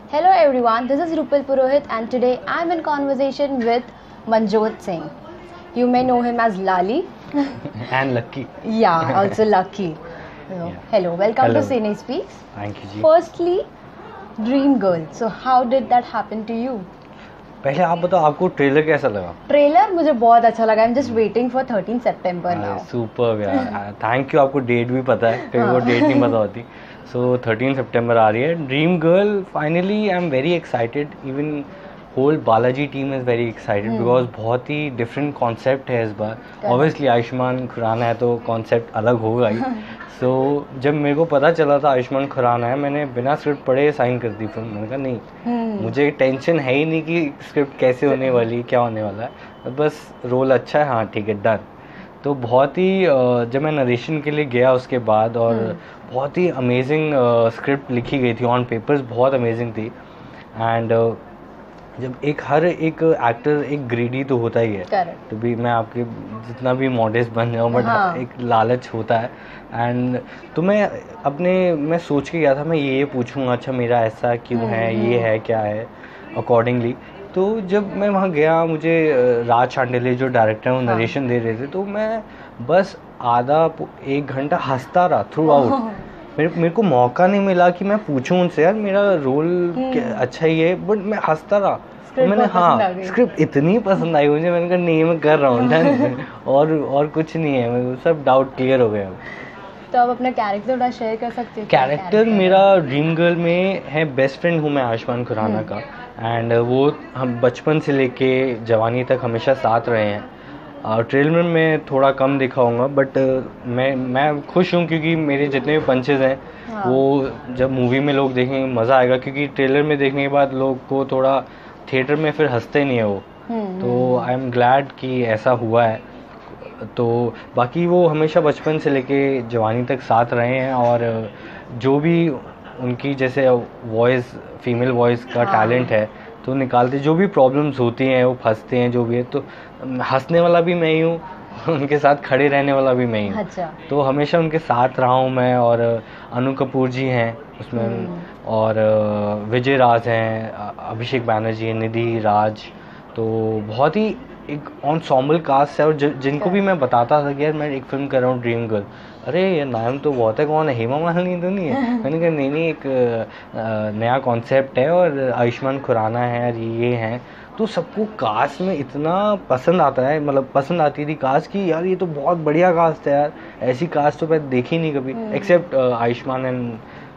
Hello everyone, this is Rupal Purohit and today I'm in conversation with Manjot Singh. You may know him as Lali. And Lucky. Yeah, also Lucky. Hello, welcome Hello. to Cine Speaks. Thank you ji. Firstly, Dream Girl. So how did that happen to you? पहले आप बताओ आपको trailer कैसा लगा? Trailer मुझे बहुत अच्छा लगा. I'm just waiting for 13 September now. Super यार. थैंक यू, आपको डेट भी पता है, कई वो डेट नहीं पता होती. सो 13 सितंबर आ रही है. Dream girl finally I am very excited. Even whole Balaji team is very excited because बहुत ही डिफरेंट कॉन्सेप्ट है इस बार. ऑब्वियसली आयुष्मान खुराना है तो कॉन्सेप्ट अलग होगा ही. सो जब मेरे को पता चला था आयुष्मान खुराना है, मैंने बिना स्क्रिप्ट पढ़े साइन कर दी फिल्म. मैंने कहा नहीं, मुझे टेंशन है ही नहीं कि स्क्रिप्ट कैसे होने वाली, क्या होने वाला है, बस रोल अच्छा है, हाँ ठीक है, डन. तो बहुत ही जब मैं नरेशन के लिए गया उसके बाद, और बहुत ही अमेजिंग स्क्रिप्ट लिखी गई थी ऑन पेपर्स, बहुत अमेजिंग थी. एंड जब हर एक एक्टर एक ग्रीडी तो होता ही है, तो भी मैं आपके जितना भी मॉडेस्ट बन जाऊँ, बट एक लालच होता है. एंड तो मैं सोच के गया था मैं ये पूछूंगा, अच्छा मेरा ऐसा क्यों है, ये है क्या है, अकॉर्डिंगली. तो जब मैं वहाँ गया, मुझे राज चांडेले जो डायरेक्टर हैं वो नरेशन दे रहे थे, तो मैं बस आधा एक घंटा हंसता रहा थ्रू आउट. मेरे को मौका नहीं मिला कि मैं पूछूं उनसे, यार मेरा रोल अच्छा ही है, बट मैं हंसता रहा. तो मैंने स्क्रिप्ट इतनी पसंद आई मुझे, मैंने कहा नहीं मैं कर रहा हूँ. और कुछ नहीं है, मेरे को सब डाउट क्लियर हो गया. तो आप अपना कैरेक्टर थोड़ा शेयर कर सकते हो? कैरेक्टर मेरा ड्रीम गर्ल में है, बेस्ट फ्रेंड हूँ मैं आयुष्मान खुराना का. एंड वो हम बचपन से लेके जवानी तक हमेशा साथ रहे हैं. ट्रेलर में थोड़ा कम दिखाऊंगा, बट मैं खुश हूँ क्योंकि मेरे जितने भी पंचेज हैं वो जब मूवी में लोग देखेंगे मज़ा आएगा, क्योंकि ट्रेलर में देखने के बाद लोग को थोड़ा थिएटर में फिर हंसते नहीं है वो. तो आई एम ग्लैड कि ऐसा हुआ है. तो बाकी वो हमेशा बचपन से लेके जवानी तक साथ रहे हैं, और जो भी उनकी जैसे वॉइस, फीमेल वॉइस का टैलेंट है तो निकालते, जो भी प्रॉब्लम्स होती हैं वो फंसते हैं, जो भी है, तो हंसने वाला भी मैं ही हूँ, उनके साथ खड़े रहने वाला भी मैं ही हूँ. अच्छा. तो हमेशा उनके साथ रहा हूँ मैं. और अनु कपूर जी हैं उसमें, और विजय राज हैं, अभिषेक बैनर्जी हैं, निधि राज. तो बहुत ही एक एंसेम्बल कास्ट है. और जिनको भी मैं बताता था कि यार मैं एक फिल्म कर रहा हूँ ड्रीम गर्ल, अरे ये नाम तो बहुत है, कौन है, हेमा मालिनी तो नहीं है? मैंने कहा नहीं, एक नया कॉन्सेप्ट है और आयुष्मान खुराना है और ये हैं. तो सबको कास्ट में इतना पसंद आता है, मतलब पसंद आती थी कास्ट की, यार ये तो बहुत बढ़िया कास्ट है यार, ऐसी कास्ट तो मैं देखी नहीं कभी, except Ayushmann and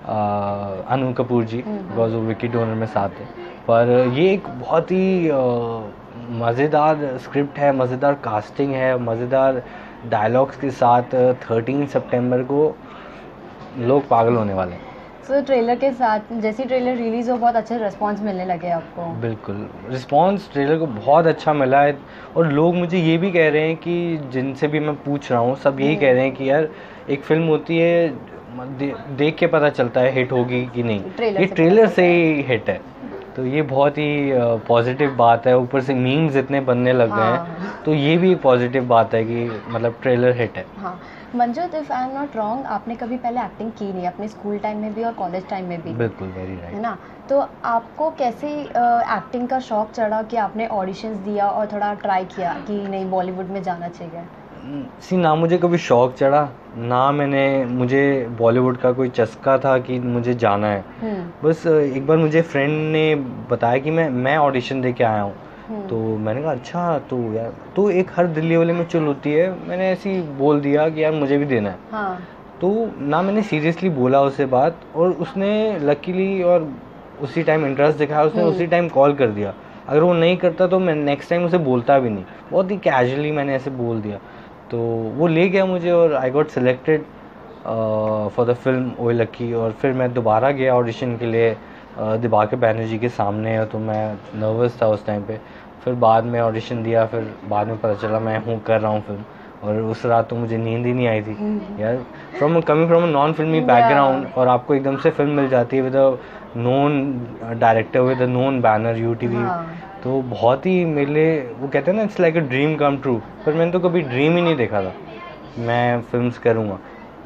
Annu Kapoor ji, because वो विकी डोनर में साथ है. पर ये एक बहुत ही मज़ेदार स्क्रिप्ट है, मज़ेदार कास्टिंग है, मज़ेदार डायलॉग्स के साथ 13 सितंबर को लोग पागल होने वाले हैं. तो ट्रेलर के साथ जैसे ट्रेलर रिलीज हो बहुत अच्छे रिस्पांस मिलने लगे आपको? बिल्कुल, रिस्पांस ट्रेलर को बहुत अच्छा मिला है. और लोग मुझे ये भी कह रहे हैं कि जिनसे भी मैं पूछ रहा हूँ सब यही कह रहे हैं कि यार एक फिल्म होती है देख के पता चलता है हिट होगी कि नहीं, ये ट्रेलर से ही हिट है. तो ये बहुत ही पॉजिटिव बात है. ऊपर से मीम्स इतने बनने लग गए हैं, तो ये भी एक पॉजिटिव बात है कि मतलब ट्रेलर हिट है. हाँ. Manjot, if I am not wrong, आपने कभी पहले एक्टिंग की नहीं, अपने स्कूल टाइम में भी और कॉलेज टाइम में भी? बिल्कुल, वेरी राइट. है ना? तो आपको कैसे एक्टिंग का शौक चढ़ा कि आपने ऑडिशंस दिया और थोड़ा ट्राई किया कि नहीं बॉलीवुड में जाना चाहिए? ना मुझे कभी शौक चढ़ा, ना मुझे बॉलीवुड का कोई चस्का था कि मुझे जाना है. बस एक बार मुझे फ्रेंड ने बताया कि मैं ऑडिशन दे के आया हूँ. तो मैंने कहा अच्छा, तो यार तो एक हर दिल्ली वाले में चल होती है, मैंने ऐसे ही बोल दिया कि यार मुझे भी देना है. तो ना मैंने सीरियसली बोला उससे बात, और उसने लकीली और उसी टाइम इंटरेस्ट दिखाया, उसने उसी टाइम कॉल कर दिया. अगर वो नहीं करता तो मैं नेक्स्ट टाइम उसे बोलता भी नहीं, बहुत ही कैजुअली मैंने ऐसे बोल दिया. तो वो ले गया मुझे और I got selected for the film Oye Lucky. और फिर मैं दोबारा गया ऑडिशन के लिए दिबाकर बैनर्जी के सामने, तो मैं नर्वस था उस टाइम पे. फिर बाद में ऑडिशन दिया, फिर बाद में पता चला मैं कर रहा हूँ फिल्म. और उस रात तो मुझे नींद ही नहीं आई थी यार, coming from a non filmy background, और आपको एकदम से फिल्म मिल जाती है with a known director, with a known banner UTV. तो बहुत ही मेरे लिए वो कहते हैं ना, it's like a dream come true. पर मैंने तो कभी ड्रीम ही नहीं देखा था मैं फिल्म्स करूँगा.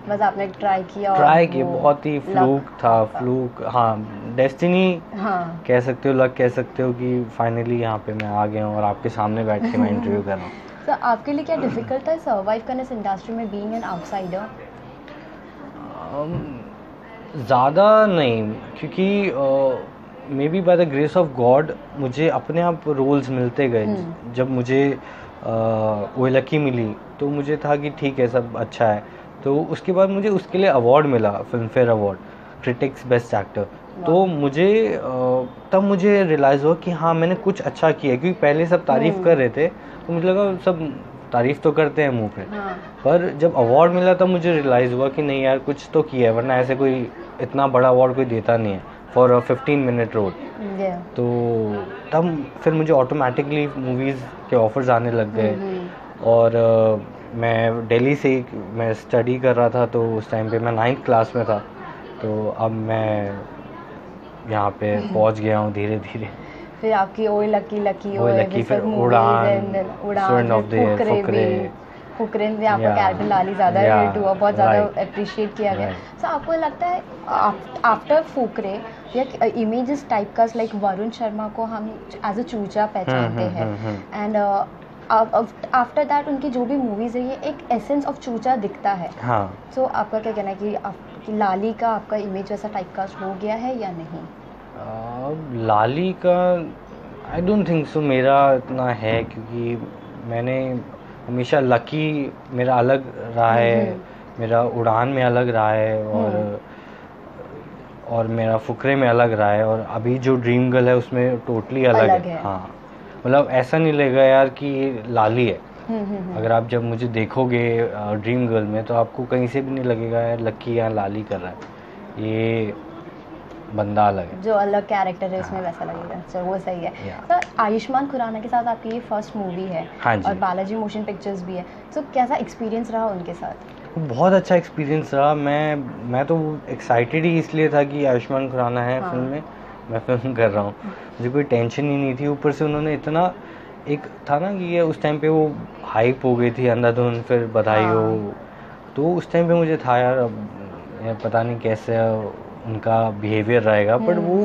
बस आपने ट्राई किया और ट्राई किया, वो बहुत ही फ्लूक था, फ्लूक, हाँ डेस्टिनी हाँ। कह सकते हो, लक कह सकते हो कि फाइनली यहाँ पे मैं आ गया हूँ और आपके सामने बैठ के मैं इंटरव्यू कर रहा हूँ। तो आपके लिए क्या डिफिकल्ट था सर्वाइव करने इस इंडस्ट्री में बीइंग एन आउटसाइडर? ज़्यादा नहीं, क्योंकि maybe by the grace of God मुझे अपने आप रोल्स मिलते गए। जब मुझे वो लकी मिली तो मुझे था कि ठीक है सब अच्छा है, तो उसके बाद मुझे उसके लिए अवार्ड मिला, Filmfare award, critics best actor. तो मुझे तब मुझे रियलाइज़ हुआ कि हाँ मैंने कुछ अच्छा किया, क्योंकि पहले सब तारीफ़ कर रहे थे तो मुझे लगा सब तारीफ़ तो करते हैं मुंह पे, पर जब अवार्ड मिला तब मुझे रियलाइज़ हुआ कि नहीं यार कुछ तो किया है, वरना ऐसे कोई इतना बड़ा अवार्ड कोई देता नहीं है फॉर अ 15 मिनट रोल। तो तब फिर मुझे ऑटोमेटिकली मूवीज़ के ऑफर्स आने लग गए। और मैं दिल्ली से ही मैं स्टडी कर रहा था, तो उस टाइम पे मैं 9th क्लास में था, तो अब मैं यहाँ पे पहुँच गया हूँ धीरे धीरे। फिर आपकी ओए लकी लकी ओए लकी, फिर Udaan, student of the year, Fukrey में आपका कैरेक्टर लाली ज़्यादा हिट हुआ, बहुत ज़्यादा अप्रिशिएट किया गया। सो आपको लगता है आफ्टर फुकरे या images typecast like Varun Sharma को हम एज अ चूचा पहचानते हैं, एंड आफ्टर दैट उनकी जो भी मूवीज़ है ये एक एसेंस ऑफ चूचा दिखता है। हाँ। सो आपका क्या कहना है कि लाली का आपका इमेज वैसा टाइपकास्ट हो गया है या नहीं? लाली का आई डोंट थिंक सो मेरा इतना है, क्योंकि मैंने हमेशा लकी मेरा अलग रहा है, मेरा उड़ान में अलग रहा है, और मेरा फुकरे में अलग रहा है, और अभी जो ड्रीम गर्ल है उसमें टोटली अलग है। हाँ, मतलब ऐसा नहीं लगेगा यार कि ये लाली है। अगर आप जब मुझे देखोगे ड्रीम गर्ल में तो आपको कहीं से भी नहीं लगेगा यार लकी या लाली कर रहा है, ये बंदा अलग है, जो अलग कैरेक्टर है उसमें वैसा लगेगा। चलो वो सही है। तो आयुष्मान खुराना के साथ आपकी ये फर्स्ट मूवी है। हाँ जी। और बालाजी मोशन पिक्चर्स भी है, तो कैसा एक्सपीरियंस रहा उनके साथ? बहुत अच्छा एक्सपीरियंस रहा। मैं तो एक्साइटेड ही इसलिए था कि आयुष्मान खुराना है फिल्म में, मैं फिल्म कर रहा हूँ, मुझे कोई टेंशन ही नहीं थी। ऊपर से उन्होंने इतना एक था ना कि ये उस टाइम पे वो हाइप हो गई थी अंधाधुन, फिर बधाई हो, तो उस टाइम पे मुझे था यार अब पता नहीं कैसे उनका बिहेवियर रहेगा, बट वो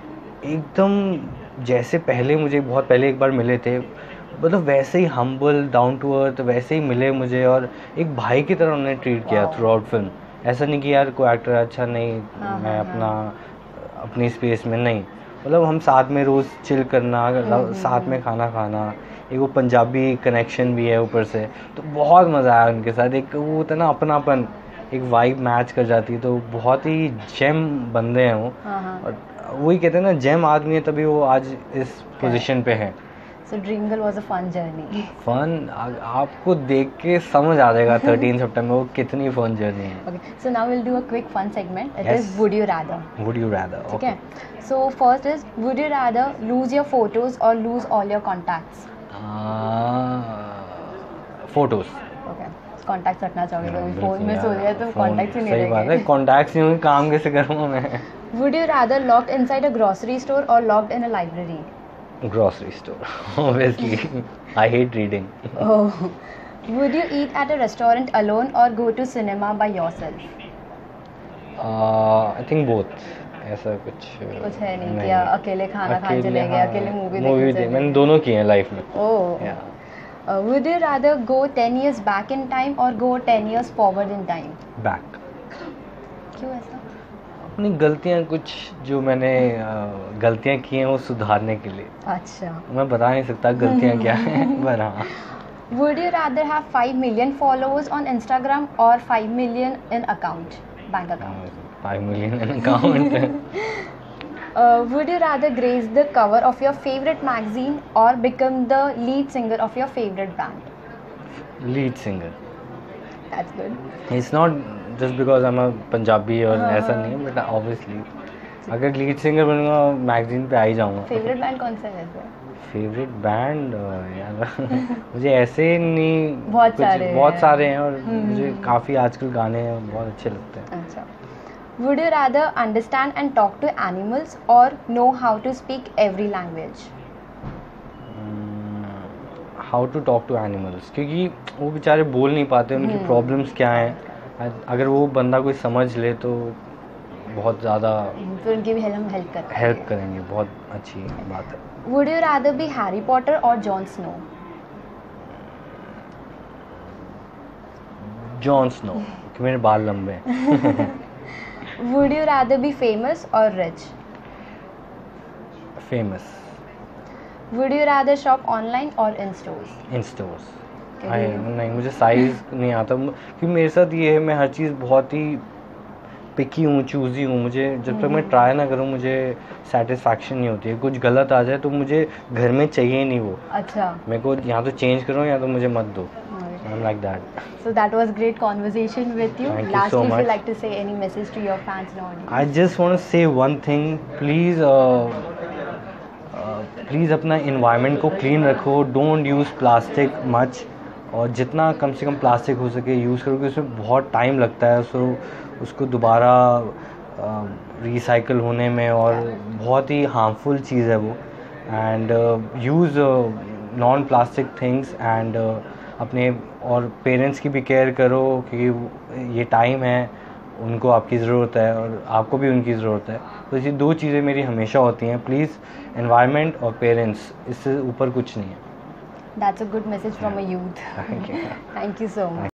एकदम जैसे पहले मुझे बहुत पहले एक बार मिले थे, मतलब वैसे ही हम्बल डाउन टू अर्थ वैसे ही मिले मुझे, और एक भाई की तरह उन्होंने ट्रीट किया थ्रू आउट फिल्म। ऐसा नहीं कि यार कोई एक्टर अच्छा नहीं, मैं अपनी स्पेस में नहीं, मतलब हम साथ में रोज़ चिल करना, साथ में खाना खाना, एक वो पंजाबी कनेक्शन भी है ऊपर से, तो बहुत मज़ा आया उनके साथ। एक वो होता है ना अपनापन, एक वाइब मैच कर जाती है, तो बहुत ही जेम बंदे हैं वो। और वही कहते हैं ना जेम आदमी है तभी वो आज इस पोजीशन पे है। So Dream Girl was a fun journey. Fun आपको देख के समझ आ जाएगा 13 सितंबर वो कितनी फन जर्नी है। Okay, so now we'll do a quick fun segment. It is Would You Rather. Would You Rather. Okay. So first is Would you rather lose your photos or lose all your contacts? Photos. Okay. Contacts रखना चाहोगे, कभी phone में सो गया तो contacts ही नहीं रहेंगे। सही बात है, कॉन्टैक्ट्स नहीं होंगे काम कैसे करूँगा मैं। Would you rather locked inside a grocery store or locked in a library? Grocery store, obviously. I hate reading. Oh. Would you eat at a restaurant alone or go to cinema by yourself? I think both. ऐसा कुछ है नहीं क्या अकेले खाना खाने चले गए, अकेले मूवी देखने? मैंने दोनों किए हैं लाइफ में। Oh. Would you rather go 10 years back in time or go 10 years forward in time? Back. क्यों ऐसा? अपनी गलतियाँ कुछ जो मैंने गलतियाँ की हैं वो सुधारने के लिए। अच्छा। मैं बता नहीं सकता गलतियाँ क्या हैं, पर हाँ। Would you rather have 5 million followers on Instagram or 5 million in account, bank account? 5 million in account. Would you rather grace the cover of your favorite magazine or become the lead singer of your favorite band? Lead singer. That's good. It's not just because I'm a Punjabi और ऐसा नहीं है, but obviously अगर lead singer बनूंगा magazine पे आ ही जाऊंगा। Favourite band कौन सा है वैसे? फेवरेट बैंड यार मुझे ऐसे नहीं, बहुत सारे हैं और मुझे काफ़ी आजकल गाने बहुत अच्छे लगते हैं। अच्छा। Would you rather understand and talk to animals or know how to speak every language? How to talk to animals, क्योंकि वो बेचारे बोल नहीं पाते, उनकी प्रॉब्लम्स क्या हैं अगर वो बंदा कोई समझ ले तो बहुत ज़्यादा फिर उनकी भी हम हेल्प करेंगे, बहुत अच्छी बात है। Would you rather be Harry Potter और जॉन स्नो? जॉन स्नो, क्योंकि मेरे बाल लंबे हैं। Would you rather be famous और rich? Famous. Would you rather shop online और इन स्टोर्स? In stores. नहीं, मुझे साइज़ नहीं आता, क्योंकि मेरे साथ ये है, मैं हर चीज़ बहुत ही पिकी हूँ, चूज़ी हूँ। मुझे जब तक मैं ट्राई ना करूँ मुझे सेटिस्फैक्शन नहीं होती है। कुछ गलत आ जाए तो मुझे घर में चाहिए नहीं वो। अच्छा, मेरे को या तो चेंज करो या तो मुझे मत दो। I'm like that. So that was great conversation with you. Thank you Lastly, so if much. you like to say any message to your fans and audience. I just want to say one thing. Please, please अपना environment को clean रखो। Don't use plastic much, और जितना कम से कम plastic हो सके use करो, क्योंकि उसमें बहुत टाइम लगता है उसको दोबारा रिसाइकल होने में, और बहुत ही हार्मफुल चीज़ है वो। And use non plastic things, and अपने और पेरेंट्स की भी केयर करो, क्योंकि ये टाइम है, उनको आपकी ज़रूरत है और आपको भी उनकी ज़रूरत है। तो ये दो चीज़ें मेरी हमेशा होती हैं, प्लीज़ एनवायरनमेंट और पेरेंट्स, इससे ऊपर कुछ नहीं है। That's a good message from a youth. Thank you. Thank you so much.